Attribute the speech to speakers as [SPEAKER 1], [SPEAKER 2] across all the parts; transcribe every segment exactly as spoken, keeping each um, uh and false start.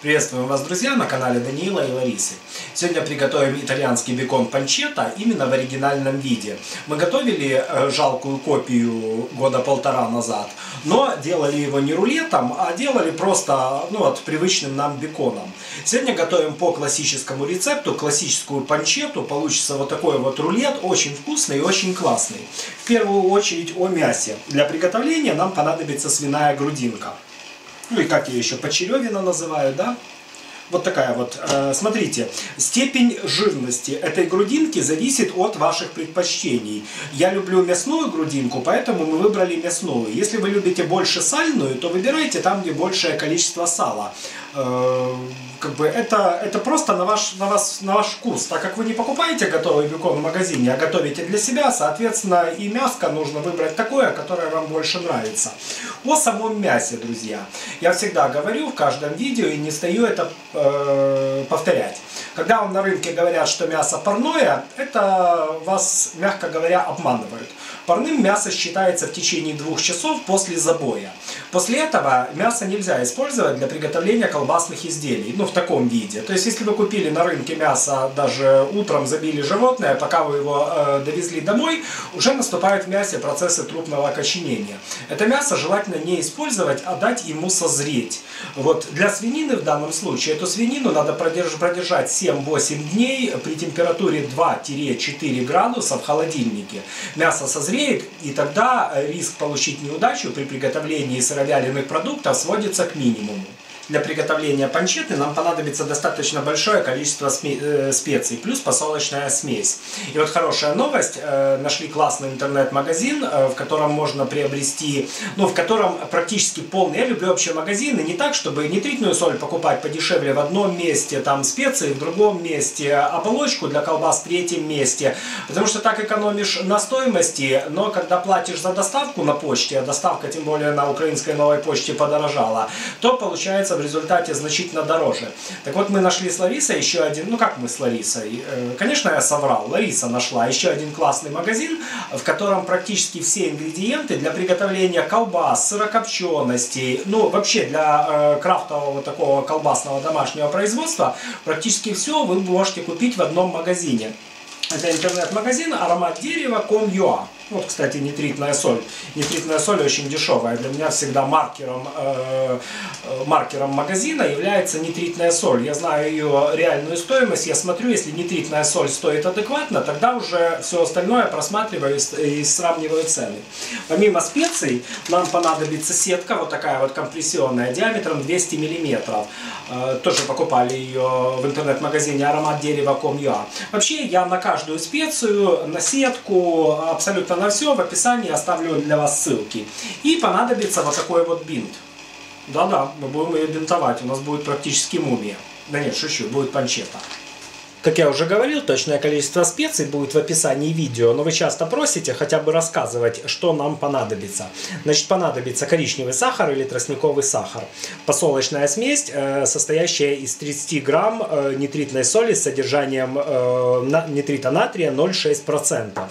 [SPEAKER 1] Приветствуем вас, друзья, на канале Даниила и Ларисы. Сегодня приготовим итальянский бекон панчетта именно в оригинальном виде. Мы готовили жалкую копию года полтора назад, но делали его не рулетом, а делали просто ну, вот, привычным нам беконом. Сегодня готовим по классическому рецепту, классическую панчетту. Получится вот такой вот рулет, очень вкусный и очень классный. В первую очередь о мясе. Для приготовления нам понадобится свиная грудинка. Ну и как ее еще, почеревина называют, да? Вот такая вот. Смотрите, степень жирности этой грудинки зависит от ваших предпочтений. Я люблю мясную грудинку, поэтому мы выбрали мясную. Если вы любите больше сальную, то выбирайте там, где большее количество сала. Как бы это, это просто на ваш, на, вас, на ваш вкус. Так как вы не покупаете готовый бекон в магазине, а готовите для себя, соответственно, и мяско нужно выбрать такое, которое вам больше нравится. О самом мясе, друзья. Я всегда говорю в каждом видео и не стою это э, повторять. Когда вам на рынке говорят, что мясо парное, это вас, мягко говоря, обманывают. Парным мясо считается в течение двух часов после забоя. После этого мясо нельзя использовать для приготовления колбасных изделий, ну в таком виде. То есть если вы купили на рынке мясо, даже утром забили животное, пока вы его э, довезли домой, уже наступают в мясе процессы трупного окоченения. Это мясо желательно не использовать, а дать ему созреть. Вот для свинины в данном случае, эту свинину надо продержать семь-восемь дней при температуре два-четыре градуса в холодильнике. Мясо созреет, и тогда риск получить неудачу при приготовлении сыровяленых продуктов сводится к минимуму. Для приготовления панчетты нам понадобится достаточно большое количество специй, плюс посолочная смесь. И вот хорошая новость, нашли классный интернет-магазин, в котором можно приобрести, ну в котором практически полный, я люблю вообще магазины, не так, чтобы нитритную соль покупать подешевле в одном месте, там специи в другом месте, оболочку для колбас в третьем месте, потому что так экономишь на стоимости, но когда платишь за доставку на почте, а доставка тем более на украинской новой почте подорожала, то получается в результате значительно дороже. Так вот, мы нашли с Ларисой еще один, ну как мы с Ларисой, конечно я соврал, Лариса нашла еще один классный магазин, в котором практически все ингредиенты для приготовления колбас, сырокопченостей, ну вообще для э, крафтового такого колбасного домашнего производства, практически все вы можете купить в одном магазине. Это интернет-магазин аромат дерева точка ком точка ю а. Вот, кстати, нитритная соль. Нитритная соль очень дешевая. Для меня всегда маркером, э, маркером магазина является нитритная соль. Я знаю ее реальную стоимость. Я смотрю, если нитритная соль стоит адекватно, тогда уже все остальное просматриваю и сравниваю цены. Помимо специй, нам понадобится сетка, вот такая вот компрессионная, диаметром двести миллиметров. Э, тоже покупали ее в интернет-магазине аромат дерева точка ком точка ю а. Вообще, я на каждую специю, на сетку, абсолютно на все в описании оставлю для вас ссылки. И понадобится вот такой вот бинт. Да-да, мы будем ее бинтовать, у нас будет практически мумия. Да нет, шучу, будет панчетта. Как я уже говорил, точное количество специй будет в описании видео, но вы часто просите хотя бы рассказывать, что нам понадобится. Значит, понадобится коричневый сахар или тростниковый сахар, посолочная смесь, состоящая из тридцати грамм нитритной соли с содержанием нитрита натрия ноль целых шесть десятых процента,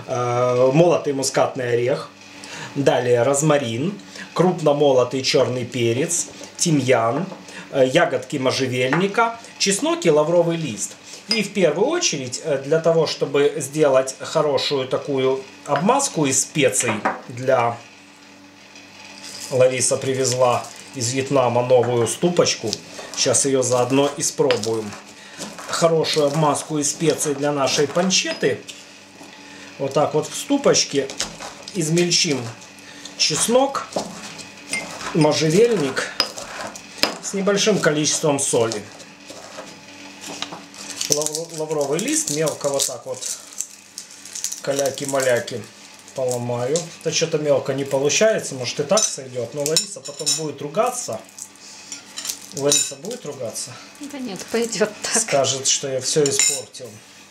[SPEAKER 1] молотый мускатный орех, далее розмарин, крупно молотый черный перец, тимьян, ягодки можжевельника, чеснок и лавровый лист. И в первую очередь, для того, чтобы сделать хорошую такую обмазку из специй, для Лариса привезла из Вьетнама новую ступочку, сейчас ее заодно испробуем. Хорошую обмазку из специй для нашей панчетты. Вот так вот в ступочке измельчим чеснок, можжевельник с небольшим количеством соли. Лавровый лист мелко вот так вот каляки-маляки поломаю. Это что-то мелко не получается, может и так сойдет, но Лариса потом будет ругаться. Лариса будет ругаться?
[SPEAKER 2] Да нет, пойдет так.
[SPEAKER 1] Скажет, что я все испортил.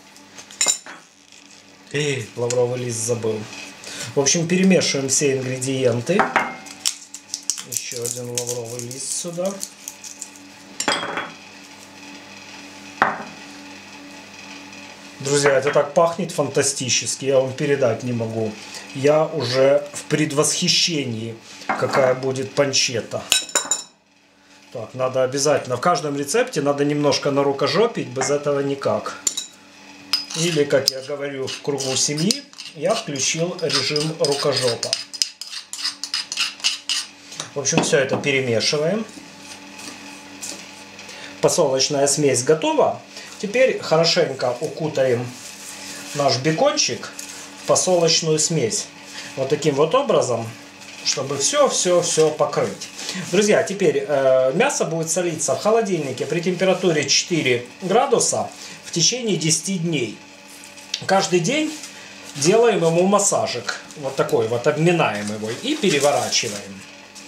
[SPEAKER 1] Эй, лавровый лист забыл. В общем, перемешиваем все ингредиенты. Еще один лавровый лист сюда. Друзья, это так пахнет фантастически, я вам передать не могу. Я уже в предвосхищении, какая будет панчетта. Так, надо обязательно, в каждом рецепте надо немножко нарукожопить, без этого никак. Или, как я говорю в кругу семьи, я включил режим рукожопа. В общем, все это перемешиваем. Посолочная смесь готова. Теперь хорошенько укутаем наш бекончик в посолочную смесь. Вот таким вот образом, чтобы все-все-все покрыть. Друзья, теперь э, мясо будет солиться в холодильнике при температуре четыре градуса в течение десяти дней. Каждый день делаем ему массажик. Вот такой вот, обминаем его и переворачиваем.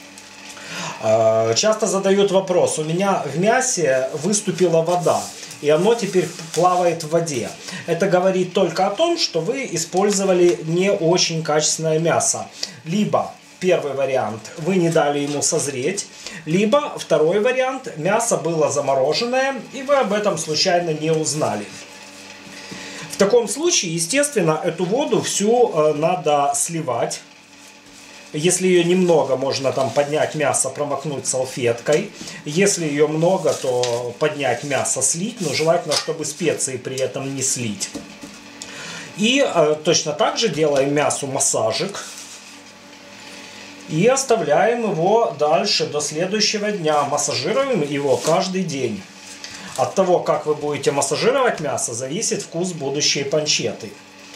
[SPEAKER 1] Э, часто задают вопрос, у меня в мясе выступила вода, и оно теперь плавает в воде. Это говорит только о том, что вы использовали не очень качественное мясо. Либо первый вариант, вы не дали ему созреть, либо второй вариант, мясо было замороженное, и вы об этом случайно не узнали. В таком случае, естественно, эту воду всю э, надо сливать. Если ее немного, можно там поднять мясо, промокнуть салфеткой. Если ее много, то поднять мясо, слить, но желательно, чтобы специи при этом не слить. И э, точно так же делаем мясу массажик. И оставляем его дальше до следующего дня. Массажируем его каждый день. От того, как вы будете массажировать мясо, зависит вкус будущей панчетты.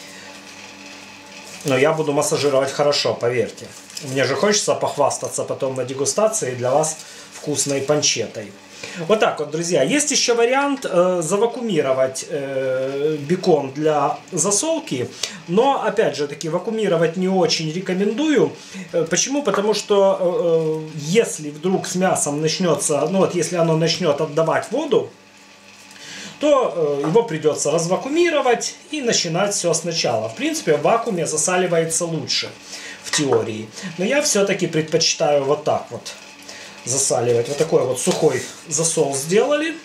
[SPEAKER 1] Но я буду массажировать хорошо, поверьте. Мне же хочется похвастаться потом на дегустации для вас вкусной панчеттой. Вот так вот, друзья. Есть еще вариант э, завакуумировать э, бекон для засолки. Но, опять же, таки, вакуумировать не очень рекомендую. Э, почему? Потому что э, если вдруг с мясом начнется, ну вот, если оно начнет отдавать воду, то э, его придется развакуумировать и начинать все сначала. В принципе, в вакууме засаливается лучше, в теории. Но я все-таки предпочитаю вот так вот засаливать. Вот такой вот сухой засол сделали.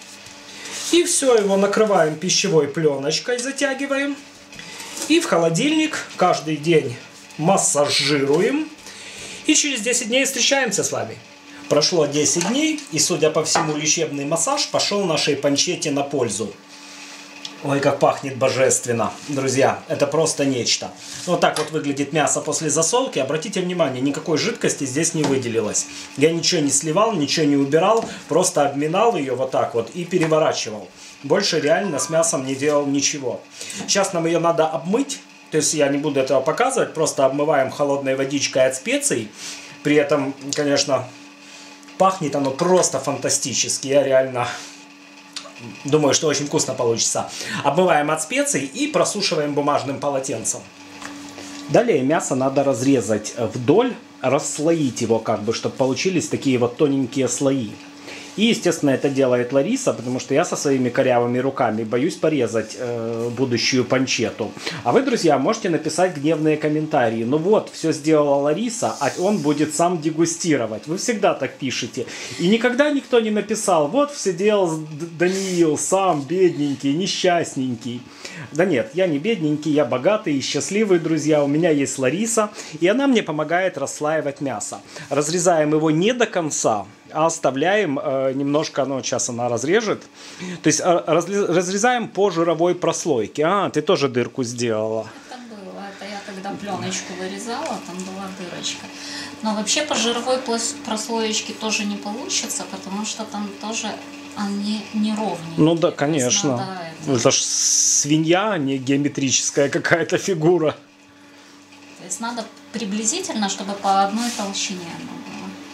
[SPEAKER 1] И все, его накрываем пищевой пленочкой, затягиваем. И в холодильник каждый день массажируем. И через десять дней встречаемся с вами. Прошло десять дней, и, судя по всему, лечебный массаж пошел нашей панчетте на пользу. Ой, как пахнет божественно, друзья, это просто нечто. Вот так вот выглядит мясо после засолки. Обратите внимание, никакой жидкости здесь не выделилось. Я ничего не сливал, ничего не убирал, просто обминал ее вот так вот и переворачивал. Больше реально с мясом не делал ничего. Сейчас нам ее надо обмыть, то есть я не буду этого показывать, просто обмываем холодной водичкой от специй. При этом, конечно, пахнет оно просто фантастически, я реально думаю, что очень вкусно получится. Обмываем от специй и просушиваем бумажным полотенцем. Далее мясо надо разрезать вдоль, расслоить его как бы, чтобы получились такие вот тоненькие слои. И, естественно, это делает Лариса, потому что я со своими корявыми руками боюсь порезать э, будущую панчетту. А вы, друзья, можете написать гневные комментарии. Ну вот, все сделала Лариса, а он будет сам дегустировать. Вы всегда так пишете. И никогда никто не написал, вот все делал Даниил сам, бедненький, несчастненький. Да нет, я не бедненький, я богатый и счастливый, друзья. У меня есть Лариса, и она мне помогает расслаивать мясо. Разрезаем его не до конца, а оставляем э, немножко, ну, сейчас она разрежет. То есть э, разрезаем по жировой прослойке. А, ты тоже дырку сделала.
[SPEAKER 2] Это было. Это я когда пленочку вырезала, там была дырочка. Но вообще по жировой прослоечке тоже не получится, потому что там тоже они неровнее.
[SPEAKER 1] Ну да, конечно.
[SPEAKER 2] Это...
[SPEAKER 1] это ж свинья, а не геометрическая какая-то фигура.
[SPEAKER 2] То есть надо приблизительно, чтобы по одной толщине оно было.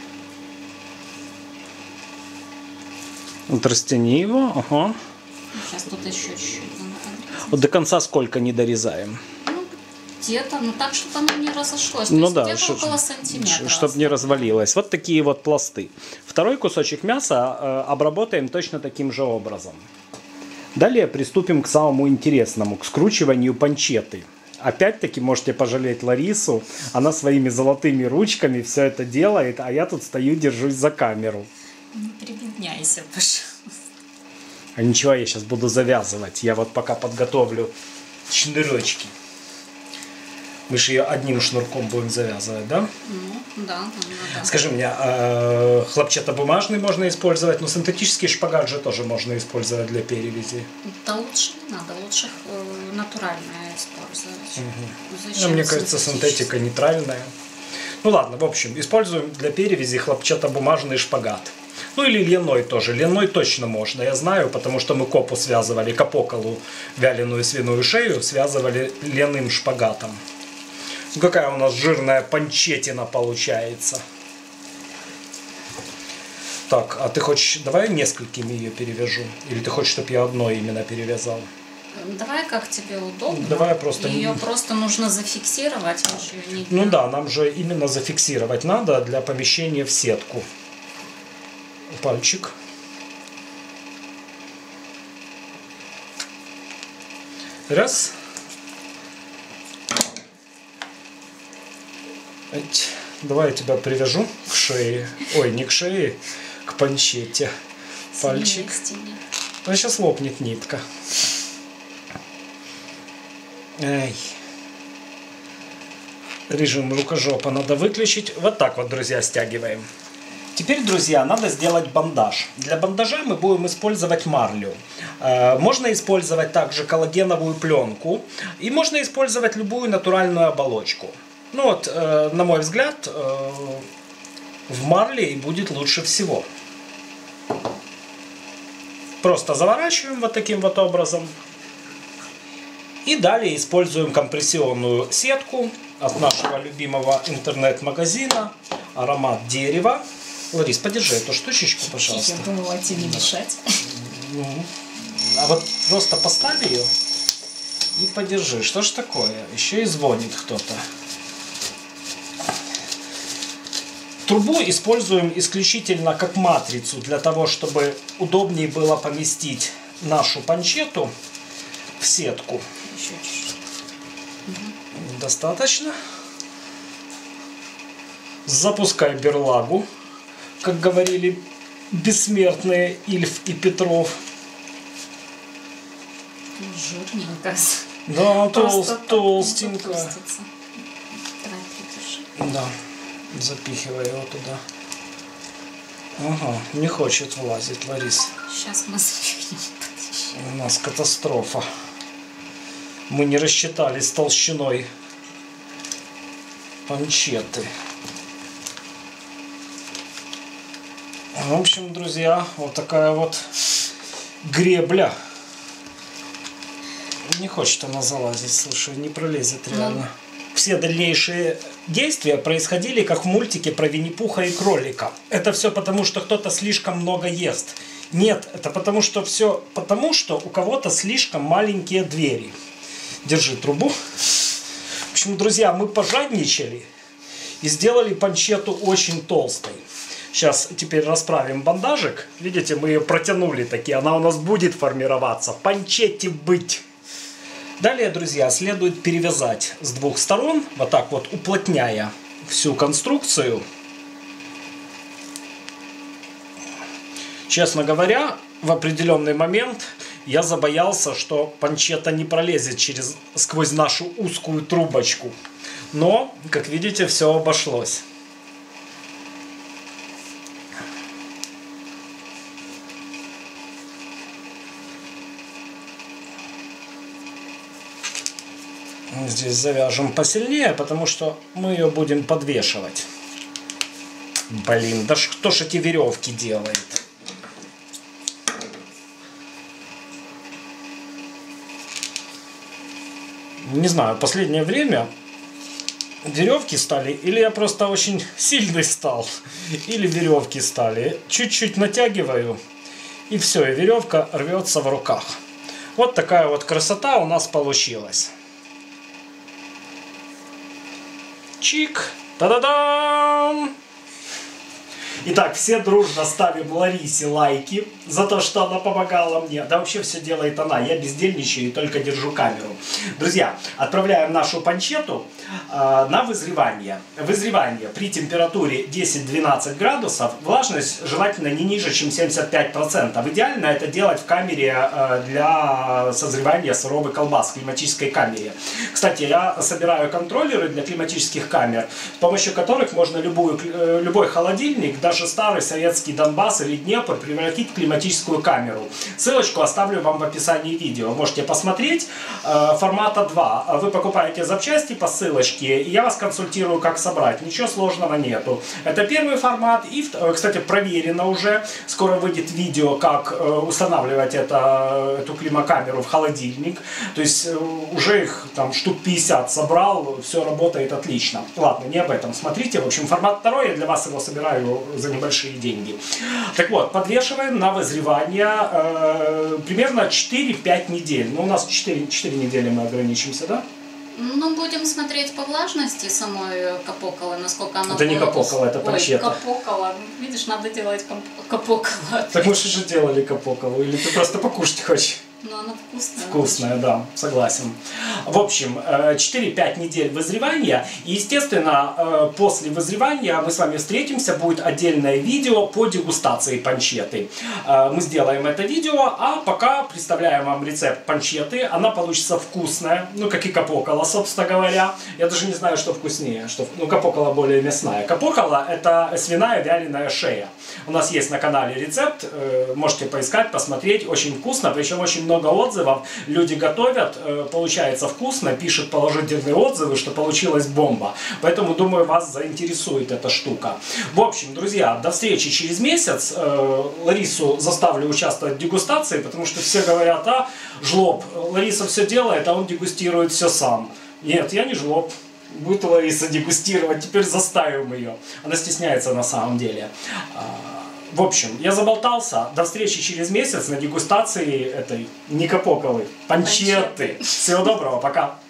[SPEAKER 1] Вот растяни его, ага.
[SPEAKER 2] Сейчас тут еще чуть-чуть.
[SPEAKER 1] Вот до конца сколько не дорезаем?
[SPEAKER 2] Ну, где-то, ну так, чтобы оно не разошлось.
[SPEAKER 1] Ну
[SPEAKER 2] То
[SPEAKER 1] да,
[SPEAKER 2] есть где-то около сантиметра.
[SPEAKER 1] чтобы не развалилось. Вот такие вот пласты. Второй кусочек мяса э, обработаем точно таким же образом. Далее приступим к самому интересному, к скручиванию панчетты. Опять-таки можете пожалеть Ларису, она своими золотыми ручками все это делает, а я тут стою, держусь за камеру.
[SPEAKER 2] Не прибедняйся, пожалуйста.
[SPEAKER 1] А ничего, я сейчас буду завязывать. Я вот пока подготовлю шнурочки. Мы же ее одним шнурком будем завязывать, да?
[SPEAKER 2] Ну, да, да, да.
[SPEAKER 1] Скажи мне, а хлопчатобумажный можно использовать, но синтетический шпагат же тоже можно использовать для перевязи.
[SPEAKER 2] Да лучше не надо, лучше э, натуральное использовать.
[SPEAKER 1] Угу.
[SPEAKER 2] Зачем
[SPEAKER 1] Мне кажется, синтетика нейтральная. Ну ладно, в общем, используем для перевязи хлопчатобумажный шпагат. Ну или льняной тоже. Льняной точно можно, я знаю, потому что мы копу связывали, капоколу, вяленую свиную шею, связывали льняным шпагатом. Какая у нас жирная панчетина получается. Так, а ты хочешь, давай несколькими ее перевяжу? Или ты хочешь, чтобы я одной именно перевязал?
[SPEAKER 2] Давай как тебе удобно.
[SPEAKER 1] Давай просто...
[SPEAKER 2] Ее просто нужно зафиксировать. Не...
[SPEAKER 1] Ну да, нам же именно зафиксировать надо для помещения в сетку. Пальчик. Раз. Давай я тебя привяжу к шее. Ой, не к шее, к панчете. Пальчик. А сейчас лопнет нитка. Эй. Режим рукожопа надо выключить. Вот так вот, друзья, стягиваем. Теперь, друзья, надо сделать бандаж. Для бандажа мы будем использовать марлю. Можно использовать также коллагеновую пленку. И можно использовать любую натуральную оболочку. Ну вот, на мой взгляд, в марле и будет лучше всего. Просто заворачиваем вот таким вот образом. И далее используем компрессионную сетку от нашего любимого интернет-магазина «Аромат дерева». Ларис, подержи эту штучечку, пожалуйста.
[SPEAKER 2] Я думала тебе мешать.
[SPEAKER 1] А вот просто поставь ее и подержи. Что ж такое? Еще и звонит кто-то. Трубу используем исключительно как матрицу, для того, чтобы удобнее было поместить нашу панчету в сетку.
[SPEAKER 2] Еще чуть-чуть. Угу.
[SPEAKER 1] Достаточно. Запускай берлагу, как говорили бессмертные Ильф и Петров.
[SPEAKER 2] Жирненько.
[SPEAKER 1] Да, толст, толстенько.
[SPEAKER 2] Давай придержи.
[SPEAKER 1] Да, запихивай его туда. Ага, не хочет влазить, Ларис.
[SPEAKER 2] Сейчас мы запихнем.
[SPEAKER 1] У нас катастрофа. Мы не рассчитались с толщиной панчеты. В общем, друзья, вот такая вот гребля. Не хочет она залазить, слушай, не пролезет реально. Все дальнейшие действия происходили как в мультике про Винни-Пуха и кролика. Это все потому, что кто-то слишком много ест. Нет, это потому что все потому, что у кого-то слишком маленькие двери. Держи трубу. В общем, друзья, мы пожадничали и сделали панчету очень толстой. Сейчас теперь расправим бандажик. Видите, мы ее протянули таки. Она у нас будет формироваться. Панчете быть. Далее, друзья, следует перевязать с двух сторон. Вот так вот, уплотняя всю конструкцию. Честно говоря, в определенный момент я забоялся, что панчета не пролезет через, сквозь нашу узкую трубочку. Но, как видите, все обошлось. Здесь завяжем посильнее, потому что мы ее будем подвешивать. Блин, да что ж эти веревки делает? Не знаю, последнее время веревки стали, или я просто очень сильный стал, или веревки стали. Чуть-чуть натягиваю, и все, и веревка рвется в руках. Вот такая вот красота у нас получилась. Чик! Та-да-дам! Итак, все дружно ставим Ларисе лайки за то, что она помогала мне. Да вообще все делает она. Я бездельничаю и только держу камеру. Друзья, отправляем нашу панчету э, на вызревание. Вызревание при температуре десять-двенадцать градусов. Влажность желательно не ниже, чем семьдесят пять процентов. Идеально это делать в камере э, для созревания суровой колбас, в климатической камере. Кстати, я собираю контроллеры для климатических камер, с помощью которых можно любую, э, любой холодильник, даже старый советский Донбасс или Днепр, превратить в климатическую камеру. Ссылочку оставлю вам в описании видео. Можете посмотреть. Формата два. Вы покупаете запчасти по ссылочке, и я вас консультирую, как собрать. Ничего сложного нету. Это первый формат. И, кстати, проверено уже. Скоро выйдет видео, как устанавливать это, эту климакамеру в холодильник. То есть уже их там штук пятьдесят собрал. Все работает отлично. Ладно, не об этом. Смотрите. В общем, формат второй. Я для вас его собираю за небольшие деньги. Так вот, подвешиваем на вызревание э, примерно четыре-пять недель. Ну, у нас четыре, четыре недели мы ограничимся, да?
[SPEAKER 2] Ну, будем смотреть по влажности самой капоколы, насколько она...
[SPEAKER 1] Это не капокола, это панчета.
[SPEAKER 2] Ой, капокола. Видишь, надо делать капоколу.
[SPEAKER 1] Так мы же уже делали капоколу, или ты просто покушать хочешь?
[SPEAKER 2] Но она вкусная.
[SPEAKER 1] Вкусная, да, согласен. В общем, четыре-пять недель вызревания. И, естественно, после вызревания мы с вами встретимся. Будет отдельное видео по дегустации панчеты. Мы сделаем это видео, а пока представляем вам рецепт панчеты. Она получится вкусная, ну, как и капокола, собственно говоря. Я даже не знаю, что вкуснее. Что... Ну, капокола более мясная. Капокола – это свиная вяленая шея. У нас есть на канале рецепт. Можете поискать, посмотреть. Очень вкусно, причем очень много много отзывов, люди готовят, получается вкусно, пишут положительные отзывы, что получилась бомба. Поэтому, думаю, вас заинтересует эта штука. В общем, друзья, до встречи через месяц. Ларису заставлю участвовать в дегустации, потому что все говорят, а, жлоб, Лариса все делает, а он дегустирует все сам. Нет, я не жлоб. Будет Лариса дегустировать, теперь заставим ее. Она стесняется на самом деле. В общем, я заболтался. До встречи через месяц на дегустации этой не капоколы, панчеты. Всего доброго, пока.